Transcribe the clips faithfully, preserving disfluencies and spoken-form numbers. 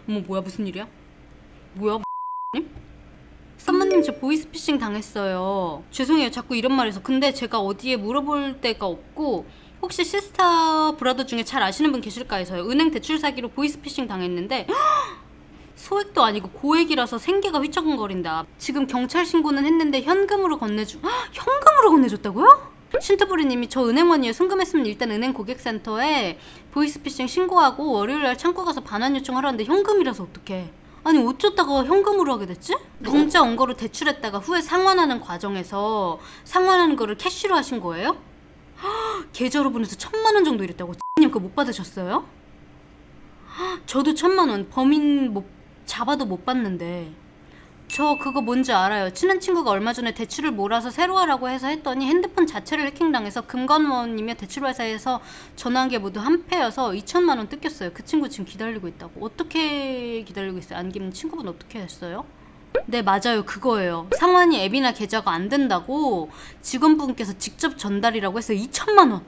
어머 뭐야 무슨 일이야? 뭐야 님? 썸머님 저 보이스피싱 당했어요. 죄송해요 자꾸 이런 말해서. 근데 제가 어디에 물어볼 데가 없고 혹시 시스타 브라더 중에 잘 아시는 분 계실까 해서요. 은행 대출 사기로 보이스피싱 당했는데 소액도 아니고 고액이라서 생계가 휘청거린다. 지금 경찰 신고는 했는데 현금으로 건네주 현금으로 건네줬다고요? 신트부리님이 저 은행원이에요. 송금했으면 일단 은행 고객센터에 보이스피싱 신고하고 월요일날 창구 가서 반환 요청하라는데 현금이라서 어떡해. 아니 어쩌다가 현금으로 하게 됐지? 공짜 원고로 대출했다가 후에 상환하는 과정에서 상환하는 거를 캐시로 하신 거예요? 계좌로 보내서 천만 원 정도 이랬다고. 님 그거 못 받으셨어요? 저도 천만 원 범인 못 잡아도 못 받는데. 저 그거 뭔지 알아요. 친한 친구가 얼마 전에 대출을 몰아서 새로 하라고 해서 했더니 핸드폰 자체를 해킹당해서 금감원이며 대출회사에서 전화한 게 모두 한패여서 이천만 원 뜯겼어요. 그 친구 지금 기다리고 있다고. 어떻게 기다리고 있어요? 안기는 친구분 어떻게 했어요? 네 맞아요 그거예요. 상환이 앱이나 계좌가 안 된다고 직원분께서 직접 전달이라고 해서 이천만 원.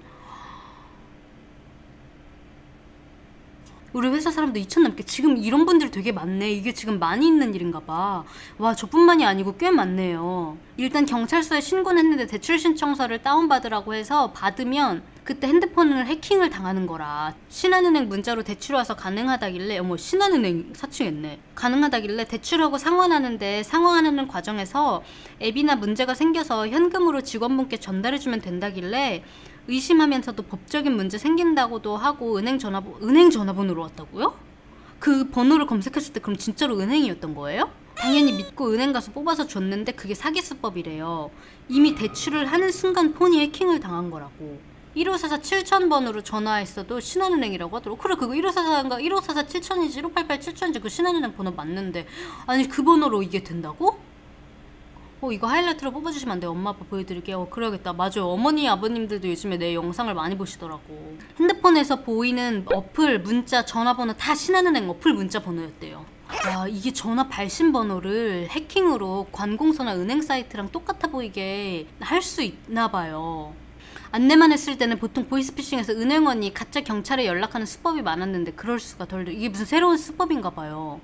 우리 회사 사람도 이천 넘게. 지금 이런 분들이 되게 많네. 이게 지금 많이 있는 일인가 봐. 와 저뿐만이 아니고 꽤 많네요. 일단 경찰서에 신고는 했는데 대출 신청서를 다운받으라고 해서 받으면 그때 핸드폰을 해킹을 당하는 거라. 신한은행 문자로 대출 와서 가능하다길래 어머 신한은행 사칭했네. 가능하다길래 대출하고 상환하는데 상환하는 과정에서 앱이나 문제가 생겨서 현금으로 직원분께 전달해주면 된다길래 의심하면서도 법적인 문제 생긴다고도 하고 은행 전화번 은행 전화번호로 왔다고요? 그 번호를 검색했을 때 그럼 진짜로 은행이었던 거예요? 당연히 믿고 은행 가서 뽑아서 줬는데 그게 사기 수법이래요. 이미 대출을 하는 순간 폰이 해킹을 당한 거라고. 일오사사 칠천 번으로 전화했어도 신한은행이라고 하더라고. 그래 그거 일오사사인가 일오사사 칠천이지 일오팔팔 칠천이지 그 신한은행 번호 맞는데 아니 그 번호로 이게 된다고? 어 이거 하이라이트로 뽑아주시면 안 돼요? 엄마 아빠 보여드릴게요. 어, 그래야겠다. 맞아요. 어머니 아버님들도 요즘에 내 영상을 많이 보시더라고. 핸드폰에서 보이는 어플 문자 전화번호 다 신한은행 어플 문자 번호였대요. 와 이게 전화 발신 번호를 해킹으로 관공서나 은행 사이트랑 똑같아 보이게 할 수 있나 봐요. 안내만 했을 때는 보통 보이스피싱에서 은행원이 가짜 경찰에 연락하는 수법이 많았는데 그럴 수가 덜. 이게 무슨 새로운 수법인가 봐요.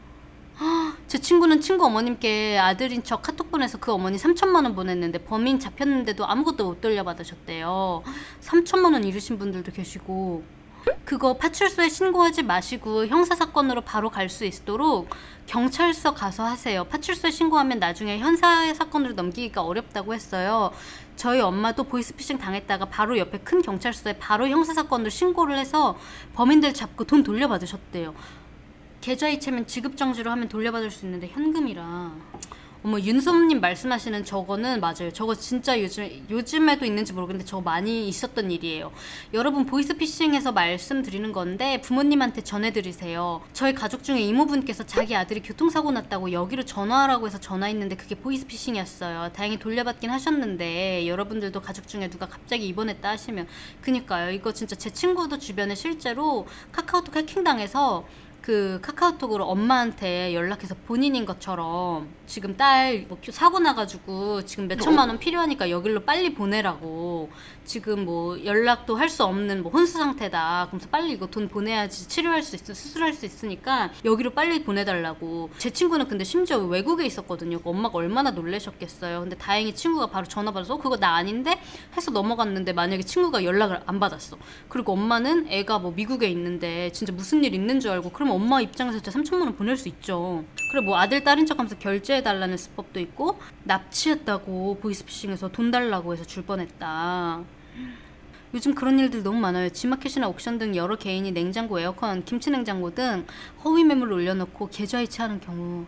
제 친구는 친구 어머님께 아들인 척 카톡 보내서 그 어머니 삼천만 원 보냈는데 범인 잡혔는데도 아무것도 못 돌려받으셨대요. 삼천만 원 잃으신 분들도 계시고. 그거 파출소에 신고하지 마시고 형사사건으로 바로 갈 수 있도록 경찰서 가서 하세요. 파출소에 신고하면 나중에 형사사건으로 넘기기가 어렵다고 했어요. 저희 엄마도 보이스피싱 당했다가 바로 옆에 큰 경찰서에 바로 형사사건으로 신고를 해서 범인들 잡고 돈 돌려받으셨대요. 계좌이체면 지급정지로 하면 돌려받을 수 있는데 현금이라. 어머 윤솜님 말씀하시는 저거는 맞아요. 저거 진짜 요즘, 요즘에도 있는지 모르겠는데 저거 많이 있었던 일이에요. 여러분 보이스피싱에서 말씀드리는 건데 부모님한테 전해드리세요. 저희 가족 중에 이모분께서 자기 아들이 교통사고 났다고 여기로 전화하라고 해서 전화했는데 그게 보이스피싱이었어요. 다행히 돌려받긴 하셨는데 여러분들도 가족 중에 누가 갑자기 입원했다 하시면. 그니까요 이거 진짜 제 친구도 주변에 실제로 카카오톡 해킹당해서 그 카카오톡으로 엄마한테 연락해서 본인인 것처럼 지금 딸 뭐 사고 나가지고 지금 몇 천만 원 필요하니까 여기로 빨리 보내라고. 지금 뭐 연락도 할 수 없는 뭐 혼수 상태다. 그래서 빨리 이거 돈 보내야지 치료할 수 있어 수술할 수 있으니까 여기로 빨리 보내달라고. 제 친구는 근데 심지어 외국에 있었거든요. 엄마가 얼마나 놀라셨겠어요. 근데 다행히 친구가 바로 전화 받아서 어, 그거 나 아닌데 해서 넘어갔는데 만약에 친구가 연락을 안 받았어. 그리고 엄마는 애가 뭐 미국에 있는데 진짜 무슨 일 있는 줄 알고 그러면 엄마 입장에서 진짜 삼천만 원 보낼 수 있죠. 그래 뭐 아들 딸인 척하면서 결제해달라는 수법도 있고 납치했다고 보이스피싱에서 돈 달라고 해서 줄 뻔했다. 요즘 그런 일들 너무 많아요. 지마켓이나 옥션 등 여러 개인이 냉장고, 에어컨, 김치냉장고 등 허위 매물을 올려놓고 계좌이체하는 경우.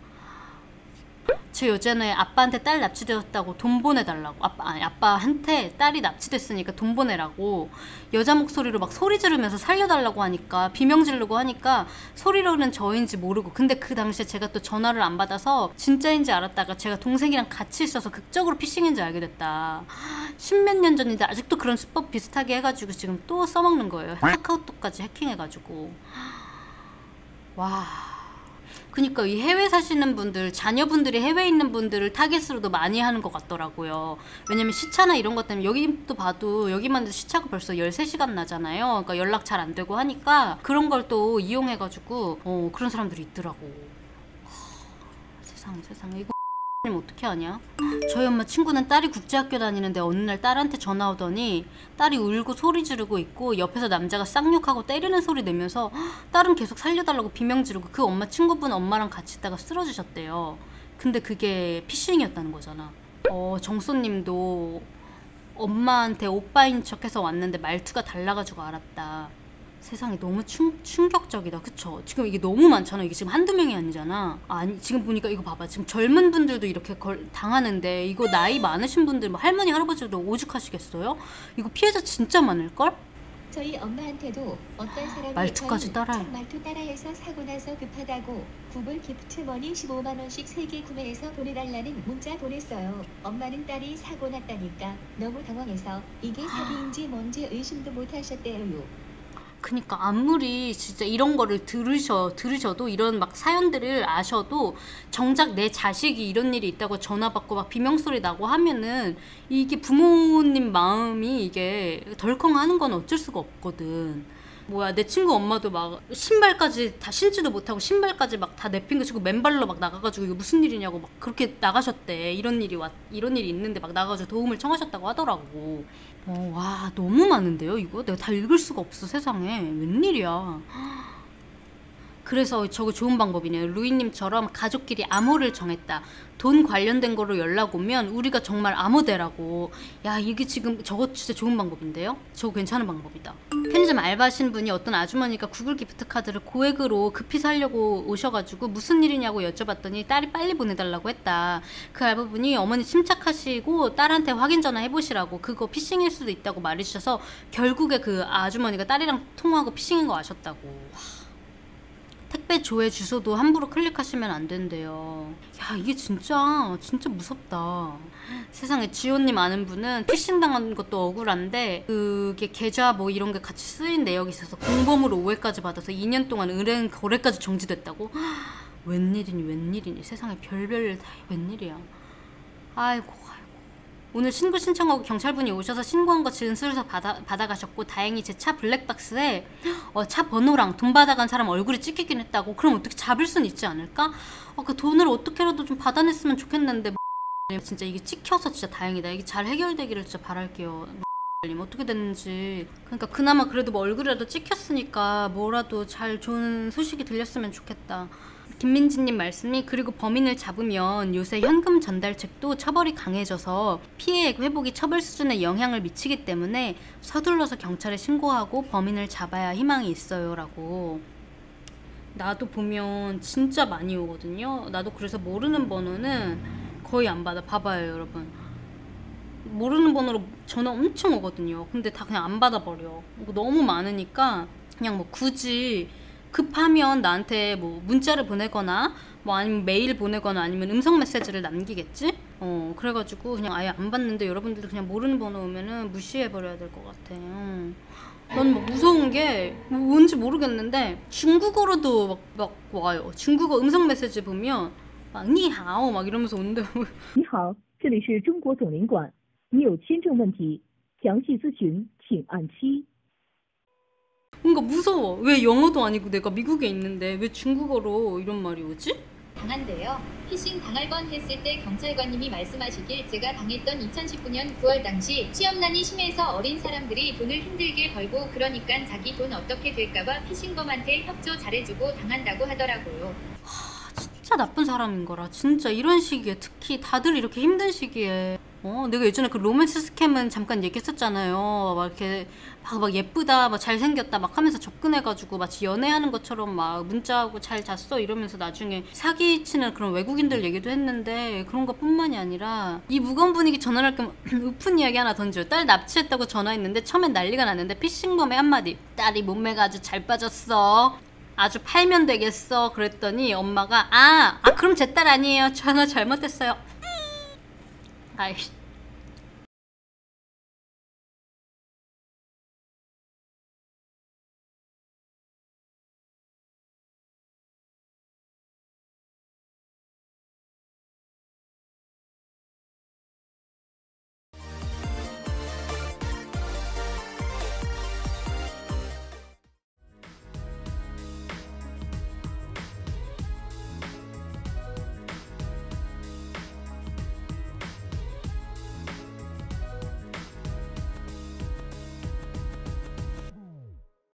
저 예전에 아빠한테 딸 납치되었다고 돈 보내달라고 아빠, 아니 아빠한테 딸이 납치됐으니까 돈 보내라고 여자 목소리로 막 소리 지르면서 살려달라고 하니까 비명 지르고 하니까 소리로는 저인지 모르고. 근데 그 당시에 제가 또 전화를 안 받아서 진짜인지 알았다가 제가 동생이랑 같이 있어서 극적으로 피싱인지 알게 됐다. 십몇 년 전인데 아직도 그런 수법 비슷하게 해가지고 지금 또 써먹는 거예요. 카카오톡까지 해킹해가지고. 와 그니까 이 해외 사시는 분들, 자녀분들이 해외에 있는 분들을 타겟으로도 많이 하는 것 같더라고요. 왜냐면 시차나 이런 것 때문에 여기도 봐도 여기만 해도 시차가 벌써 열세 시간 나잖아요. 그러니까 연락 잘 안 되고 하니까 그런 걸 또 이용해가지고 어, 그런 사람들이 있더라고. 하, 세상에 세상에 이거 어떻게 하냐? 저희 엄마 친구는 딸이 국제학교 다니는데 어느 날 딸한테 전화 오더니 딸이 울고 소리 지르고 있고 옆에서 남자가 쌍욕하고 때리는 소리 내면서 딸은 계속 살려달라고 비명 지르고 그 엄마 친구분 엄마랑 같이 있다가 쓰러지셨대요. 근데 그게 피싱이었다는 거잖아. 어, 정소님도 엄마한테 오빠인 척해서 왔는데 말투가 달라가지고 알았다. 세상에 너무 충, 충격적이다. 그쵸? 지금 이게 너무 많잖아. 이게 지금 한두 명이 아니잖아. 아니 지금 보니까 이거 봐봐. 지금 젊은 분들도 이렇게 걸, 당하는데 이거 나이 많으신 분들 뭐 할머니 할아버지도 오죽하시겠어요? 이거 피해자 진짜 많을걸? 저희 엄마한테도 어떤 사람이 말투까지 따라해. 말투 따라해서 사고 나서 급하다고 구글 기프트머니 십오만 원씩 세 개 구매해서 보내달라는 문자 보냈어요. 엄마는 딸이 사고 났다니까 너무 당황해서 이게 사기인지 뭔지 의심도 못 하셨대요. 그니까 아무리 진짜 이런 거를 들으셔, 들으셔도 이런 막 사연들을 아셔도 정작 내 자식이 이런 일이 있다고 전화 받고 막 비명소리 나고 하면은 이게 부모님 마음이 이게 덜컹하는 건 어쩔 수가 없거든. 뭐야 내 친구 엄마도 막 신발까지 다 신지도 못하고 신발까지 막 다 내팽 거치고 맨발로 막 나가가지고 이거 무슨 일이냐고 막 그렇게 나가셨대. 이런 일이 왔 이런 일이 있는데 막 나가서 도움을 청하셨다고 하더라고. 어, 와 너무 많은데요 이거? 내가 다 읽을 수가 없어 세상에. 웬일이야. 그래서 저거 좋은 방법이네요. 루이님처럼 가족끼리 암호를 정했다. 돈 관련된 거로 연락 오면 우리가 정말 암호대라고. 야 이게 지금 저거 진짜 좋은 방법인데요? 저거 괜찮은 방법이다. 편의점 알바하신 분이 어떤 아주머니가 구글 기프트 카드를 고액으로 급히 사려고 오셔가지고 무슨 일이냐고 여쭤봤더니 딸이 빨리 보내달라고 했다. 그 알바분이 어머니 침착하시고 딸한테 확인 전화 해보시라고 그거 피싱일 수도 있다고 말해주셔서 결국에 그 아주머니가 딸이랑 통화하고 피싱인 거 아셨다고. 택배 조회 주소도 함부로 클릭하시면 안 된대요. 야 이게 진짜 진짜 무섭다. 세상에 지호님 아는 분은 피싱 당한 것도 억울한데 그게 계좌 뭐 이런 게 같이 쓰인 내역이 있어서 공범으로 오해까지 받아서 이 년 동안 은행 거래까지 정지됐다고? 웬일이니 웬일이니 세상에 별별 다 웬일이야. 아이고 오늘 신고 신청하고 경찰분이 오셔서 신고한 거 진술서 받아, 받아가셨고 다행히 제 차 블랙박스에 어, 차 번호랑 돈 받아간 사람 얼굴이 찍히긴 했다고. 그럼 어떻게 잡을 수는 있지 않을까? 어, 그 돈을 어떻게라도 좀 받아냈으면 좋겠는데 진짜 이게 찍혀서 진짜 다행이다. 이게 잘 해결되기를 진짜 바랄게요. 어떻게 됐는지. 그러니까 그나마 그래도 뭐 얼굴이라도 찍혔으니까 뭐라도 잘 좋은 소식이 들렸으면 좋겠다. 김민지님 말씀이 그리고 범인을 잡으면 요새 현금 전달책도 처벌이 강해져서 피해액 회복이 처벌 수준에 영향을 미치기 때문에 서둘러서 경찰에 신고하고 범인을 잡아야 희망이 있어요 라고. 나도 보면 진짜 많이 오거든요. 나도 그래서 모르는 번호는 거의 안 받아. 봐봐요 여러분. 모르는 번호로 전화 엄청 오거든요. 근데 다 그냥 안 받아버려. 너무 많으니까 그냥 뭐 굳이 급하면 나한테 뭐 문자를 보내거나 뭐 아니면 메일 보내거나 아니면 음성 메시지를 남기겠지? 어 그래가지고 그냥 아예 안 받는데 여러분들도 그냥 모르는 번호 오면은 무시해버려야 될 것 같아. 난 막 무서운 게 뭔지 모르겠는데 중국어로도 막, 막 와요. 중국어 음성 메시지 보면 막 니하오 막 이러면서 온대. 你好，这里是中国总领馆，你有签证问题，详细咨询请按七。 뭔가 무서워. 왜 영어도 아니고 내가 미국에 있는데 왜 중국어로 이런 말이 오지? 당한데요. 피싱 당할 뻔 했을 때 경찰관님이 말씀하시길 제가 당했던 이천십구 년 구월 당시 취업난이 심해서 어린 사람들이 돈을 힘들게 벌고 그러니까 자기 돈 어떻게 될까봐 피싱범한테 협조 잘해주고 당한다고 하더라고요. 하, 진짜 나쁜 사람인 거라. 진짜 이런 시기에 특히 다들 이렇게 힘든 시기에 어 내가 예전에 그 로맨스 스캠은 잠깐 얘기했었잖아요. 막 이렇게 막, 막 예쁘다 막 잘생겼다 막 하면서 접근해가지고 마치 연애하는 것처럼 막 문자하고 잘 잤어 이러면서 나중에 사기치는 그런 외국인들 얘기도 했는데 그런 것 뿐만이 아니라 이 무거운 분위기 전환할 겸 우픈 이야기 하나 던져요. 딸 납치했다고 전화했는데 처음엔 난리가 났는데 피싱범의 한마디. 딸이 몸매가 아주 잘 빠졌어. 아주 팔면 되겠어. 그랬더니 엄마가 아, 아 그럼 제 딸 아니에요. 전화 잘못했어요. 아이씨